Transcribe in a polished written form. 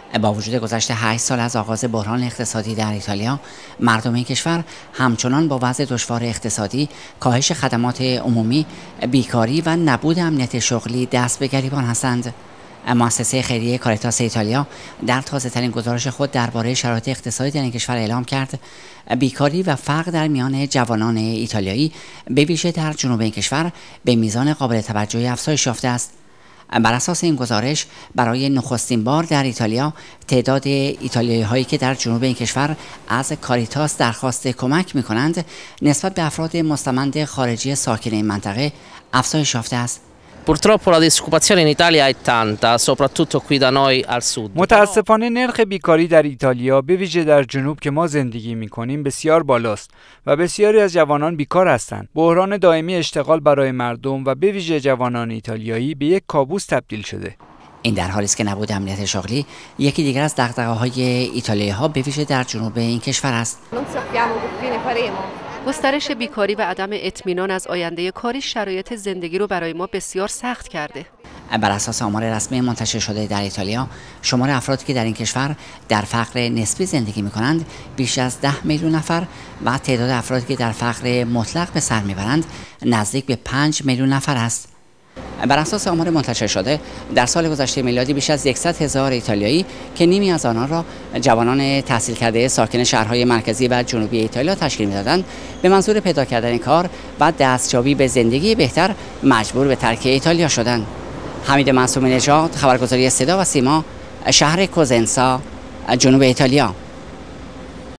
با وجود گذشت 8 سال از آغاز بحران اقتصادی در ایتالیا، مردم این کشور همچنان با وضع دشوار اقتصادی، کاهش خدمات عمومی، بیکاری و نبود امنیت شغلی دست به گریبان هستند. مؤسسه خیریه کاریتاس ایتالیا در تازه‌ترین گزارش خود درباره شرایط اقتصادی در این کشور اعلام کرد بیکاری و فقر در میان جوانان ایتالیایی به ویژه در جنوب این کشور به میزان قابل توجهی افزایش یافته است. بر اساس این گزارش برای نخستین بار در ایتالیا تعداد ایتالیایی هایی که در جنوب این کشور از کاریتاس درخواست کمک می کنند نسبت به افراد مستمند خارجی ساکن این منطقه افزایش یافته است. Purtroppo la disoccupazione in Italia è tanta, soprattutto qui da noi al sud. متاسفانه نرخ بیکاری در ایتالیا به ویژه در جنوب که ما زندگی می‌کنیم بسیار بالاست و بسیاری از جوانان بیکار هستند. بحران دائمی اشتغال برای مردم و به ویژه جوانان ایتالیایی به یک کابوس تبدیل شده. این در حالی است که نبود امنیت شغلی یکی دیگر از دغدغه‌های ایتالیایی‌ها به ویژه در جنوب این کشور است. گسترش بیکاری و عدم اطمینان از آینده کاری شرایط زندگی رو برای ما بسیار سخت کرده. بر اساس آمار رسمی منتشر شده در ایتالیا، شمار افرادی که در این کشور در فقر نسبی زندگی می‌کنند بیش از 10 میلیون نفر و تعداد افرادی که در فقر مطلق به سر میبرند نزدیک به 5 میلیون نفر است. بر اساس آمار منتشر شده در سال گذشته میلادی بیش از 100,000 ایتالیایی که نیمی از آنان را جوانان تحصیل کرده ساکن شهرهای مرکزی و جنوبی ایتالیا تشکیل می‌دادند به منظور پیدا کردن کار و دستیابی به زندگی بهتر مجبور به ترک ایتالیا شدند. حمید معصومی نژاد، خبرگزاری صدا و سیما، شهر کوزنسا، جنوب ایتالیا.